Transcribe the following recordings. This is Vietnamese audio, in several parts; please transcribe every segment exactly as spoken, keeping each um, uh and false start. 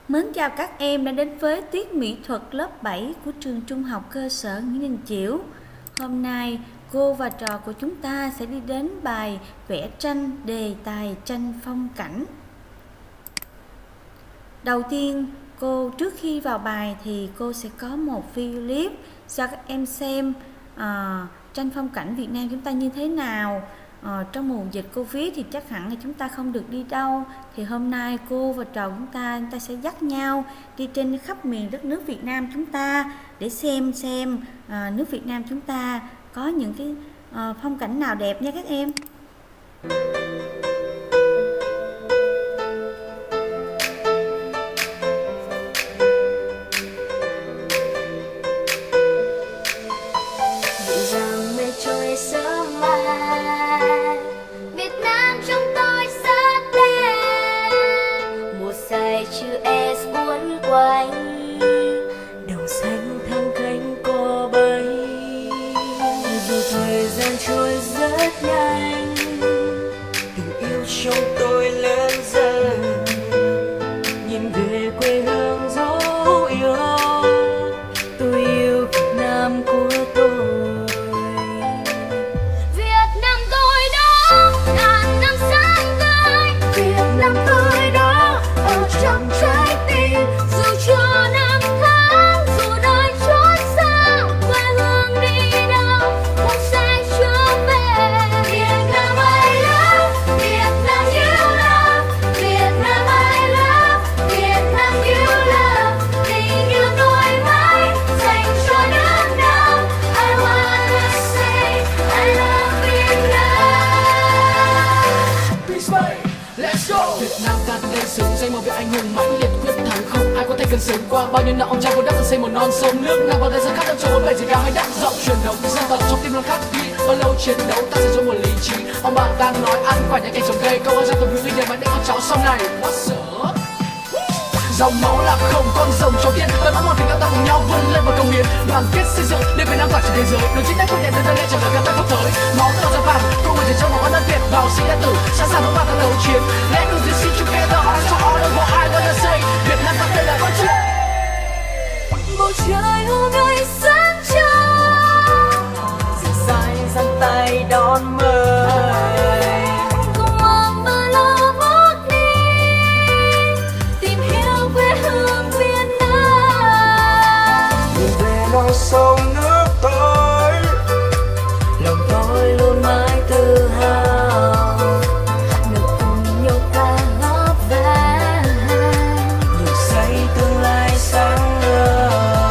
Mến chào các em đã đến với tiết mỹ thuật lớp bảy của trường trung học cơ sở Nguyễn Đình Chiểu. Hôm nay cô và trò của chúng ta sẽ đi đến bài vẽ tranh đề tài tranh phong cảnh. Đầu tiên, cô trước khi vào bài thì cô sẽ có một video clip cho các em xem à, tranh phong cảnh Việt Nam chúng ta như thế nào. À, trong mùa dịch Covid thì chắc hẳn là chúng ta không được đi đâu, thì hôm nay cô và trò chúng ta chúng ta sẽ dắt nhau đi trên khắp miền đất nước Việt Nam chúng ta để xem xem à, nước Việt Nam chúng ta có những cái à, phong cảnh nào đẹp nha các em. Đồng xanh thăng cánh cò bay, dù thời gian trôi rất nhanh, tình yêu trong tôi lớn dần. Nhìn về quê hương dấu yêu, tôi yêu Việt Nam của tôi. Việt Nam tôi đó ngàn năm sáng tươi, Việt Nam tôi đó ở trong trái tim. Dù cho năm tháng, dù đời trôi xa, quê hương đi đâu cũng sẽ trở về. Việt Nam I love, Việt Nam you love, Việt Nam I love, Việt Nam you love. Tình yêu tôi mãi dành cho nước Nam. I wanna say I love Việt Nam. Peace bay, let's go. Việt Nam ta tên xứng danh một vị anh hùng mãnh liệt quyết thắng, không ai có thể cần sướng qua bao nhiêu năm ông cha của đất dựng xây một non sông nước. Nam vào đây giờ khát đất cho bốn bề gì cao hay đất rộng, truyền thống dân tộc trong tim luôn khắc ghi. Bao lâu chiến đấu ta sẽ dùng một lý trí. Ông bà ta nói ăn quả những cảnh trồng cây, câu dân tộc hiếu như để mà để con cháu sau này nó sợ. Dòng máu là không con rồng cho tiên, tôi mong một tình yêu ta cùng nhau vươn lên và công hiến, đoàn kết xây dựng để Việt Nam tỏa trên thế giới. Đường chính sách quyết định từ lên trở về các tay quốc tới, máu tươi ra vàng cùng người trong máu đất Việt vào sinh ra tử, sẵn sàng với ba thằng đấu chiến. Let us sing together so all the world I wanna say Việt Nam ta đây là con chuyện. Bầu trời hôm nay sáng trong, Rực sáng giang tay đón mời, cùng mong bao lâu bước đi, tìm hiểu quê hương Việt Nam. nhìn về non sông nước tôi, lòng tôi luôn mãi tự hào, Được cùng nhau ta góp về, được xây tương lai sáng ngời.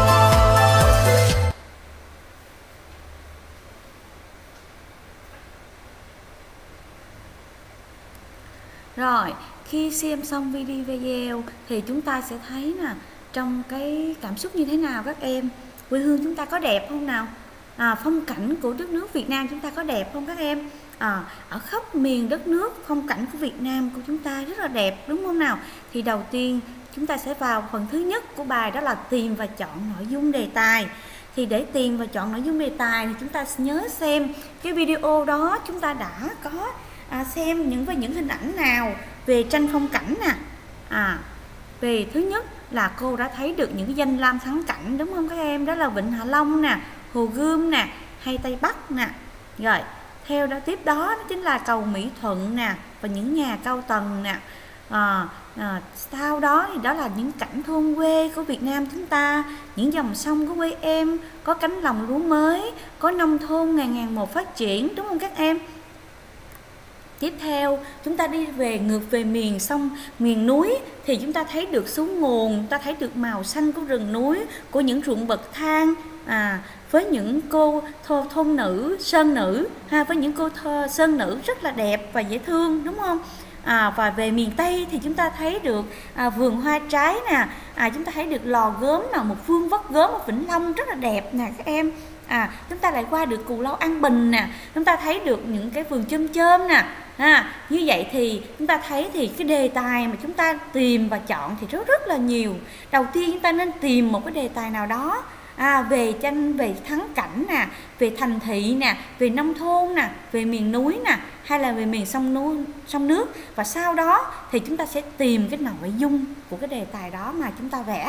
Rồi, khi xem xong video thì chúng ta sẽ thấy nè, trong cái cảm xúc như thế nào các em? Quê hương chúng ta có đẹp không nào? À, phong cảnh của đất nước Việt Nam chúng ta có đẹp không các em? À, ở khắp miền đất nước, phong cảnh của Việt Nam của chúng ta rất là đẹp đúng không nào? Thì đầu tiên chúng ta sẽ vào phần thứ nhất của bài, đó là tìm và chọn nội dung đề tài. Thì để tìm và chọn nội dung đề tài thì chúng ta nhớ xem cái video đó chúng ta đã có à, xem những với những hình ảnh nào về tranh phong cảnh nè. À, về thứ nhất là cô đã thấy được những cái danh lam thắng cảnh đúng không các em? Đó là Vịnh Hạ Long nè, Hồ Gươm nè, hay Tây Bắc nè. Rồi, theo đó tiếp đó, đó chính là cầu Mỹ Thuận nè và những nhà cao tầng nè. À, à, sau đó thì đó là những cảnh thôn quê của Việt Nam chúng ta, những dòng sông của quê em, có cánh đồng lúa mới, có nông thôn ngày ngàn một phát triển đúng không các em? Tiếp theo chúng ta đi về ngược về miền sông miền núi thì chúng ta thấy được xuống nguồn, chúng ta thấy được màu xanh của rừng núi, của những ruộng bậc thang, à, với những cô thôn, thôn nữ sơn nữ ha, với những cô thơ, sơn nữ rất là đẹp và dễ thương đúng không? À, và về miền Tây thì chúng ta thấy được à, vườn hoa trái nè, à, chúng ta thấy được lò gốm nào, một vương vất gốm ở Vĩnh Long rất là đẹp nè các em. À, chúng ta lại qua được Cù Lao An Bình nè, chúng ta thấy được những cái vườn chôm chôm nè. À, như vậy thì chúng ta thấy thì cái đề tài mà chúng ta tìm và chọn thì rất rất là nhiều. Đầu tiên chúng ta nên tìm một cái đề tài nào đó à, về tranh về thắng cảnh nè, về thành thị nè, về nông thôn nè, về miền núi nè, hay là về miền sông núi, sông nước. Và sau đó thì chúng ta sẽ tìm cái nội dung của cái đề tài đó mà chúng ta vẽ.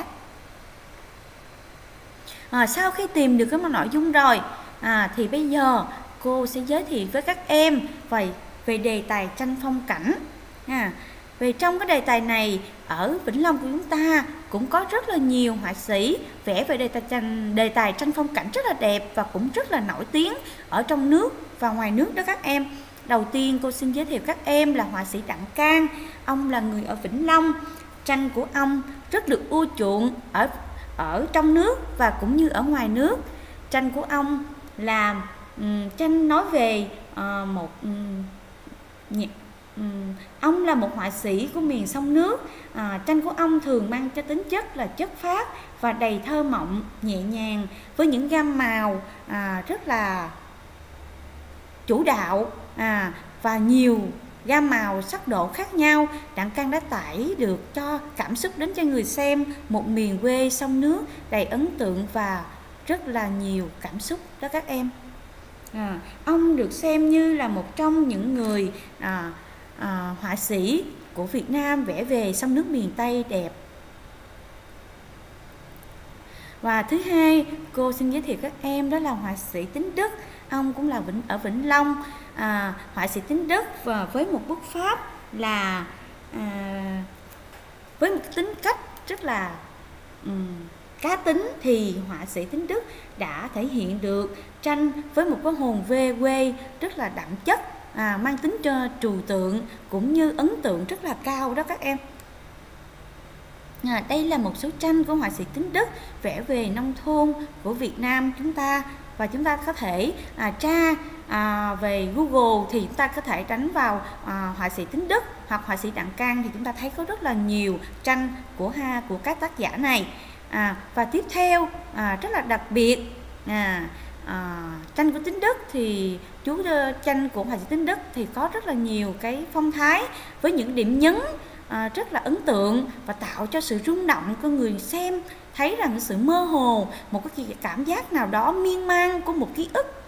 À, sau khi tìm được cái nội dung rồi à, thì bây giờ cô sẽ giới thiệu với các em về, về đề tài tranh phong cảnh. À, về trong cái đề tài này ở Vĩnh Long của chúng ta cũng có rất là nhiều họa sĩ vẽ về đề tài tranh, đề tài tranh phong cảnh rất là đẹp và cũng rất là nổi tiếng ở trong nước và ngoài nước đó các em. Đầu tiên cô xin giới thiệu các em là họa sĩ Đặng Cang. Ông là người ở Vĩnh Long. Tranh của ông rất được ưa chuộng ở ở trong nước và cũng như ở ngoài nước. Tranh của ông là um, tranh nói về uh, một um, nhị, um, ông là một họa sĩ của miền sông nước. À, tranh của ông thường mang cho tính chất là chất phác và đầy thơ mộng, nhẹ nhàng với những gam màu à, rất là chủ đạo à, và nhiều gam màu sắc độ khác nhau. Đặng Cang đã tải được cho cảm xúc đến cho người xem một miền quê sông nước đầy ấn tượng và rất là nhiều cảm xúc đó các em. À, ông được xem như là một trong những người à, à, họa sĩ của Việt Nam vẽ về sông nước miền Tây đẹp. Và thứ hai cô xin giới thiệu các em đó là họa sĩ Tín Đức. Ông cũng là Vĩnh, ở Vĩnh Long. À, họa sĩ Tín Đức và với một bút pháp là à, với một tính cách rất là um, cá tính thì họa sĩ Tín Đức đã thể hiện được tranh với một cái hồn về quê rất là đậm chất, à, mang tính cho trừu tượng cũng như ấn tượng rất là cao đó các em. À, đây là một số tranh của họa sĩ Tín Đức vẽ về nông thôn của Việt Nam chúng ta. Và chúng ta có thể à, tra à, về Google thì chúng ta có thể đánh vào à, họa sĩ Tín Đức hoặc họa sĩ Đặng Cang thì chúng ta thấy có rất là nhiều tranh của ha của các tác giả này. À, và tiếp theo à, rất là đặc biệt à, à, tranh của Tín Đức thì chú tranh của họa sĩ Tín Đức thì có rất là nhiều cái phong thái với những điểm nhấn à, rất là ấn tượng và tạo cho sự rung động của người xem, thấy rằng sự mơ hồ, một cái cảm giác nào đó miên man của một ký ức.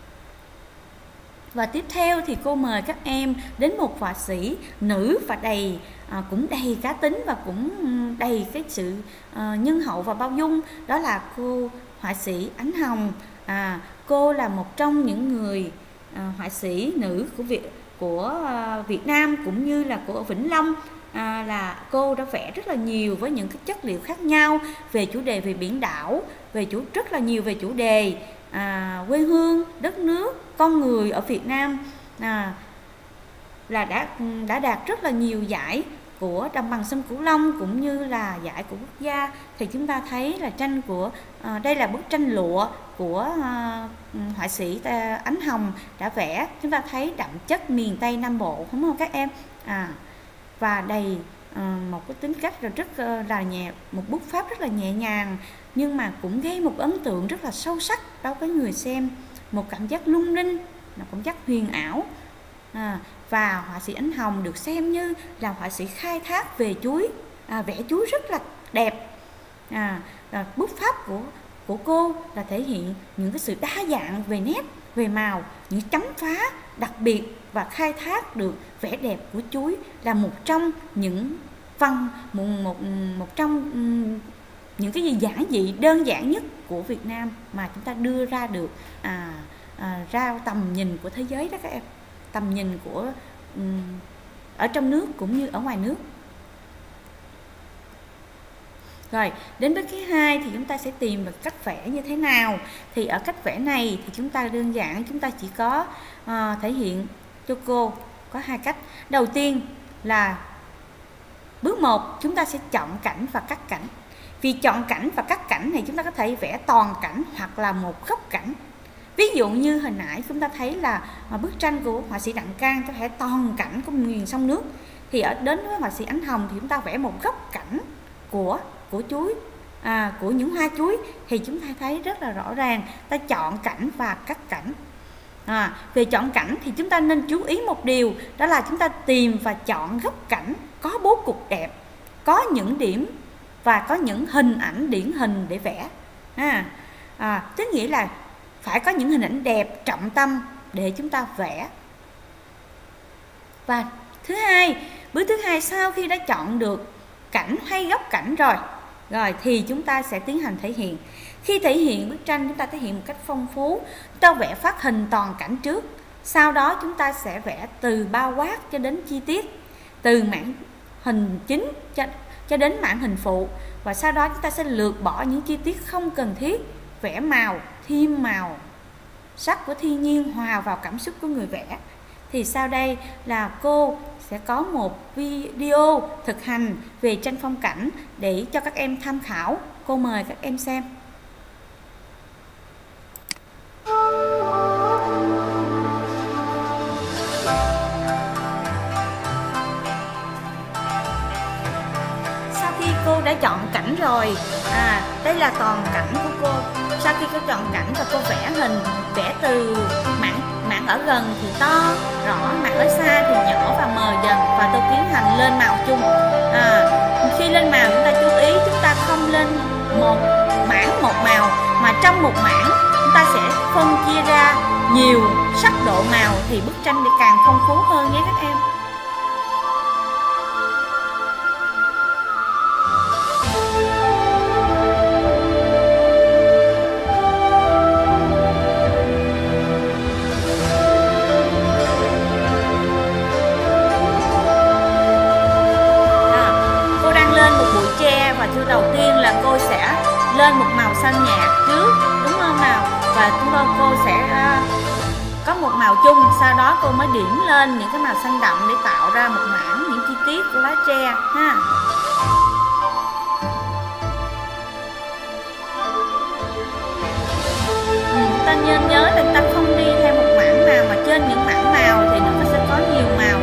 Và tiếp theo thì cô mời các em đến một họa sĩ nữ và đầy à, cũng đầy cá tính và cũng đầy cái sự à, nhân hậu và bao dung, đó là cô họa sĩ Ánh Hồng. À, cô là một trong những người à, họa sĩ nữ của Việt của à, Việt Nam cũng như là của Vĩnh Long. À, là cô đã vẽ rất là nhiều với những cái chất liệu khác nhau về chủ đề về biển đảo, về chủ rất là nhiều về chủ đề à, quê hương, đất nước, con người ở Việt Nam, à, là đã đã đạt rất là nhiều giải của đồng bằng sông Cửu Long cũng như là giải của quốc gia. Thì chúng ta thấy là tranh của à, đây là bức tranh lụa của à, họa sĩ à, Ánh Hồng đã vẽ. Chúng ta thấy đậm chất miền Tây Nam Bộ, đúng không các em? À, và đầy uh, một cái tính cách là rất uh, là nhẹ, một bút pháp rất là nhẹ nhàng nhưng mà cũng gây một ấn tượng rất là sâu sắc đối với người xem, một cảm giác lung linh, một cảm giác huyền ảo. À, và họa sĩ Ánh Hồng được xem như là họa sĩ khai thác về chuối, à, vẽ chuối rất là đẹp. À, và bút pháp của của cô là thể hiện những cái sự đa dạng về nét, về màu, những chấm phá đặc biệt và khai thác được vẻ đẹp của chuối là một trong những văn một một một trong những cái gì giản dị đơn giản nhất của Việt Nam mà chúng ta đưa ra được à, à, ra tầm nhìn của thế giới đó các em, tầm nhìn của um, ở trong nước cũng như ở ngoài nước. Rồi, đến bước thứ hai thì chúng ta sẽ tìm được cách vẽ như thế nào. Thì ở cách vẽ này thì chúng ta đơn giản, chúng ta chỉ có uh, thể hiện cho cô có hai cách. Đầu tiên là bước một, chúng ta sẽ chọn cảnh và cắt cảnh. Vì chọn cảnh và cắt cảnh này chúng ta có thể vẽ toàn cảnh hoặc là một góc cảnh. Ví dụ như hồi nãy chúng ta thấy là bức tranh của họa sĩ Đặng Cang có thể toàn cảnh của miền sông nước. Thì ở đến với họa sĩ Ánh Hồng thì chúng ta vẽ một góc cảnh của của chuối, à, của những hoa chuối thì chúng ta thấy rất là rõ ràng. Ta chọn cảnh và cắt cảnh. À, về chọn cảnh thì chúng ta nên chú ý một điều, đó là chúng ta tìm và chọn góc cảnh có bố cục đẹp, có những điểm và có những hình ảnh điển hình để vẽ. À, À, tức nghĩa là phải có những hình ảnh đẹp, trọng tâm để chúng ta vẽ. Và thứ hai, bước thứ hai, sau khi đã chọn được cảnh hay góc cảnh rồi, rồi thì chúng ta sẽ tiến hành thể hiện. Khi thể hiện bức tranh, chúng ta thể hiện một cách phong phú. Chúng ta vẽ phát hình toàn cảnh trước, sau đó chúng ta sẽ vẽ từ bao quát cho đến chi tiết, từ mảng hình chính cho, cho đến mảng hình phụ. Và sau đó chúng ta sẽ lược bỏ những chi tiết không cần thiết, vẽ màu, thêm màu sắc của thiên nhiên hòa vào cảm xúc của người vẽ. Thì sau đây là cô sẽ có một video thực hành về tranh phong cảnh để cho các em tham khảo. Cô mời các em xem. Sau khi cô đã chọn cảnh rồi, à đây là toàn cảnh của cô. Sau khi cô chọn cảnh và cô vẽ hình, vẽ từ mảng mảng ở gần thì to rõ, mảng ở xa thì nhỏ và mờ dần, và tôi tiến hành lên màu chung. À, khi lên màu chúng ta chú ý chúng ta không lên một mảng một màu, mà trong một mảng chúng ta sẽ phân chia ra nhiều sắc độ màu thì bức tranh để càng phong phú hơn nhé các em. Đầu tiên là cô sẽ lên một màu xanh nhạt trước, đúng không nào? Và chúng tôi cô sẽ uh, có một màu chung, sau đó cô mới điểm lên những cái màu xanh đậm để tạo ra một mảng những chi tiết của lá tre ha. Ừ, ta nên nhớ là ta không đi theo một mảng nào, mà trên những mảng màu thì nó sẽ có nhiều màu.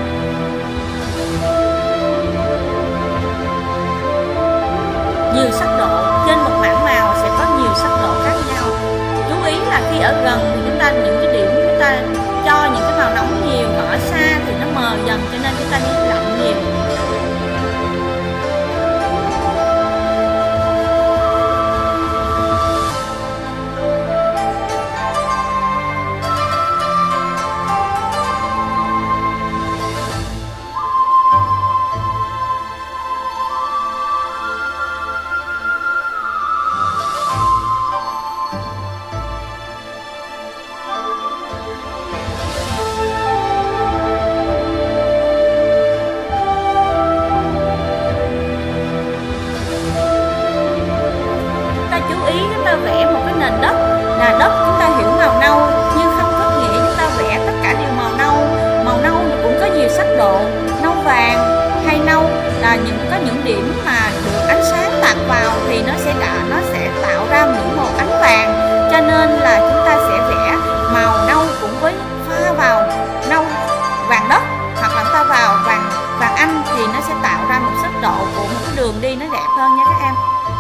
Nhiều sắc độ, trên một mảng màu sẽ có nhiều sắc độ khác nhau. Chú ý là khi ở gần thì chúng ta những cái điểm chúng ta cho những cái màu nóng nhiều, còn ở xa thì nó mờ dần, cho nên chúng ta đi lặng nhiều. Vẽ một cái nền đất là đất, chúng ta hiểu màu nâu nhưng không có nghĩa chúng ta vẽ tất cả đều màu nâu. Màu nâu cũng có nhiều sắc độ, nâu vàng hay nâu là những có những điểm mà được ánh sáng tạt vào thì nó sẽ đã nó sẽ tạo ra những màu ánh vàng, cho nên là chúng ta sẽ vẽ màu nâu cũng với pha vào nâu vàng đất, hoặc là ta vào vàng vàng anh thì nó sẽ tạo ra một sắc độ của một cái đường đi nó đẹp hơn nha các em.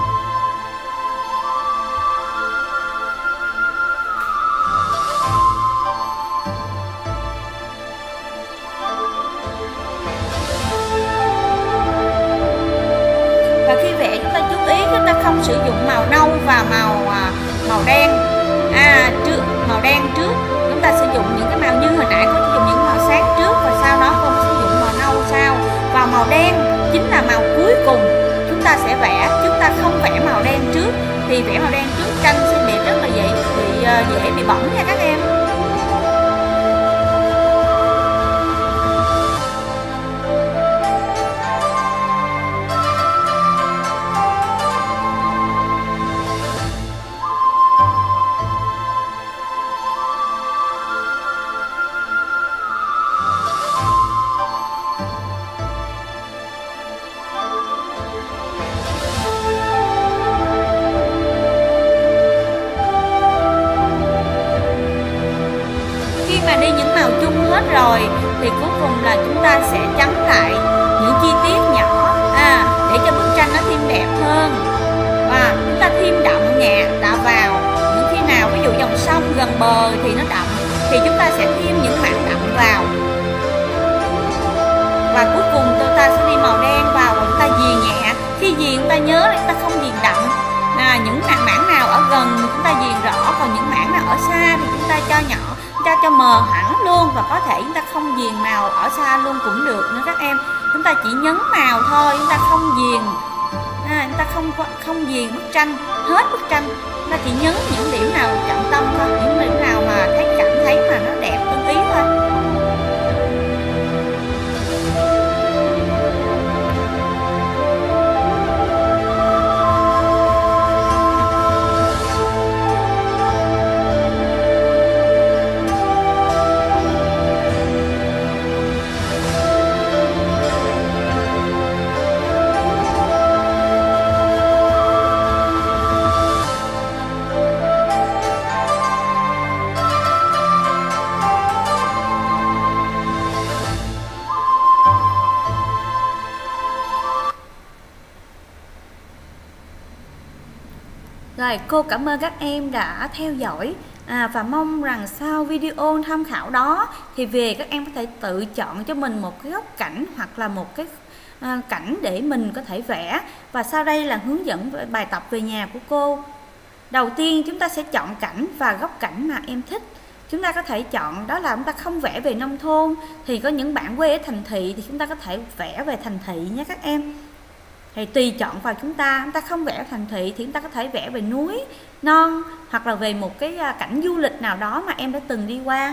Không sử dụng màu nâu và màu à, màu đen à, trước màu đen trước, chúng ta sử dụng những cái màu như hồi nãy có sử dụng những màu sáng trước và sau đó không sử dụng màu nâu sau, và màu đen chính là màu cuối cùng chúng ta sẽ vẽ. Chúng ta không vẽ màu đen trước thì vẽ màu đen trước tranh sẽ bị rất là dễ bị uh, dễ bị bẩn nha các em. Rồi thì cuối cùng là chúng ta sẽ chấm lại những chi tiết nhỏ à, để cho bức tranh nó thêm đẹp hơn, và chúng ta thêm đậm nhạt đã vào. Những khi nào ví dụ dòng sông gần bờ thì nó đậm thì chúng ta sẽ thêm những mảng đậm vào, và cuối cùng chúng ta sẽ đi màu đen vào và chúng ta viền nhẹ. Khi viền chúng ta nhớ là chúng ta không viền đậm à, à, những mảng mảng nào ở gần chúng ta viền rõ, còn những mảng nào ở xa thì chúng ta cho nhỏ, chúng ta cho mờ hẳn luôn, và có thể chúng ta không viền màu ở xa luôn cũng được nữa các em. Chúng ta chỉ nhấn màu thôi, chúng ta không viền, à, chúng ta không không viền bức tranh hết bức tranh, chúng ta chỉ nhấn những điểm nào trọng tâm thôi, những điểm nào mà thấy cảm thấy mà nó đẹp ưng ý thôi. Rồi, cô cảm ơn các em đã theo dõi à, và mong rằng sau video tham khảo đó thì về các em có thể tự chọn cho mình một cái góc cảnh hoặc là một cái à, cảnh để mình có thể vẽ. Và sau đây là hướng dẫn bài tập về nhà của cô. Đầu tiên chúng ta sẽ chọn cảnh và góc cảnh mà em thích. Chúng ta có thể chọn đó là chúng ta không vẽ về nông thôn, thì có những bạn quê ở thành thị thì chúng ta có thể vẽ về thành thị nhé các em. Thì tùy chọn vào chúng ta, chúng ta không vẽ thành thị thì chúng ta có thể vẽ về núi, non hoặc là về một cái cảnh du lịch nào đó mà em đã từng đi qua.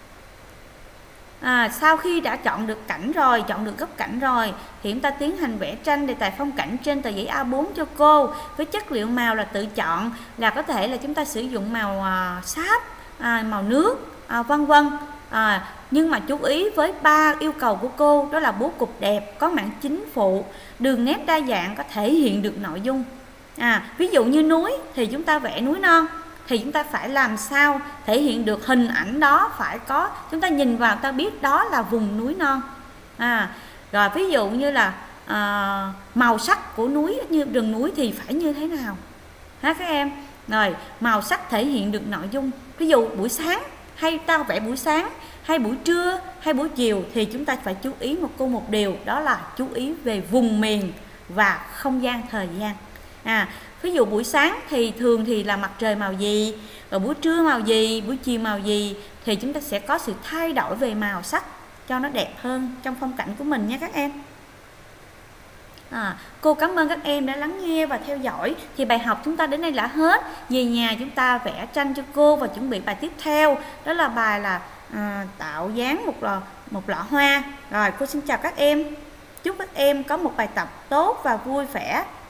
À, sau khi đã chọn được cảnh rồi, chọn được góc cảnh rồi thì chúng ta tiến hành vẽ tranh đề tài phong cảnh trên tờ giấy A bốn cho cô, với chất liệu màu là tự chọn, là có thể là chúng ta sử dụng màu à, sáp, à, màu nước, à, vân vân. À, nhưng mà chú ý với ba yêu cầu của cô, đó là bố cục đẹp, có mảng chính phụ, đường nét đa dạng, có thể hiện được nội dung. À, ví dụ như núi thì chúng ta vẽ núi non thì chúng ta phải làm sao thể hiện được hình ảnh đó, phải có chúng ta nhìn vào ta biết đó là vùng núi non. À, rồi ví dụ như là à, màu sắc của núi như rừng núi thì phải như thế nào ha các em. Rồi màu sắc thể hiện được nội dung, ví dụ buổi sáng hay ta vẽ buổi sáng hay buổi trưa hay buổi chiều thì chúng ta phải chú ý một cô một điều, đó là chú ý về vùng miền và không gian thời gian. À, ví dụ buổi sáng thì thường thì là mặt trời màu gì, rồi buổi trưa màu gì, buổi chiều màu gì, thì chúng ta sẽ có sự thay đổi về màu sắc cho nó đẹp hơn trong phong cảnh của mình nhé các em. À, cô cảm ơn các em đã lắng nghe và theo dõi. Thì bài học chúng ta đến đây là hết. Về nhà chúng ta vẽ tranh cho cô và chuẩn bị bài tiếp theo, đó là bài là à, tạo dáng một lọ, một lọ hoa. Rồi cô xin chào các em, chúc các em có một bài tập tốt và vui vẻ.